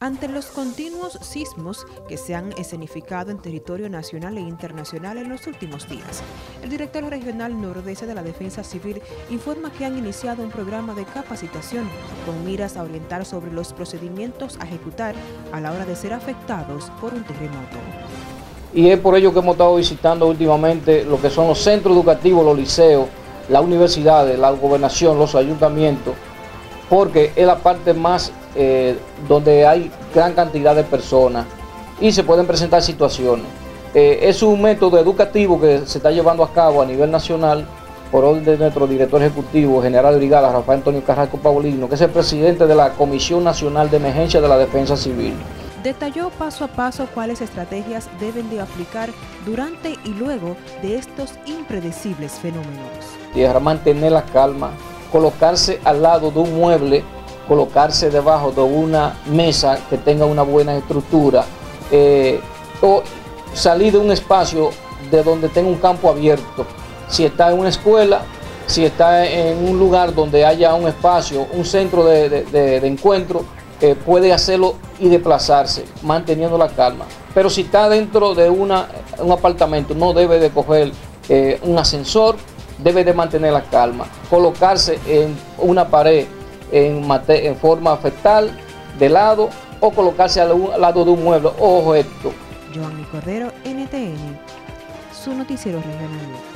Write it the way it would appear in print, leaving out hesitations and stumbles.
Ante los continuos sismos que se han escenificado en territorio nacional e internacional en los últimos días, el director regional nordeste de la Defensa Civil informa que han iniciado un programa de capacitación con miras a orientar sobre los procedimientos a ejecutar a la hora de ser afectados por un terremoto. Y es por ello que hemos estado visitando últimamente lo que son los centros educativos, los liceos, las universidades, la gobernación, los ayuntamientos, porque es la parte más donde hay gran cantidad de personas y se pueden presentar situaciones. Es un método educativo que se está llevando a cabo a nivel nacional por orden de nuestro director ejecutivo, general de brigada Rafael Antonio Carrasco Paulino, que es el presidente de la Comisión Nacional de Emergencia de la Defensa Civil. Detalló paso a paso cuáles estrategias deben de aplicar durante y luego de estos impredecibles fenómenos. Tierra, mantener la calma, colocarse al lado de un mueble, colocarse debajo de una mesa que tenga una buena estructura, o salir de un espacio de donde tenga un campo abierto. Si está en una escuela, si está en un lugar donde haya un espacio, un centro de encuentro, puede hacerlo y desplazarse, manteniendo la calma. Pero si está dentro de un apartamento, no debe de coger un ascensor, debe de mantener la calma, colocarse en una pared en forma fetal, de lado, o colocarse al lado de un mueble o objeto. Joanny Cordero, NTN, su noticiero regional.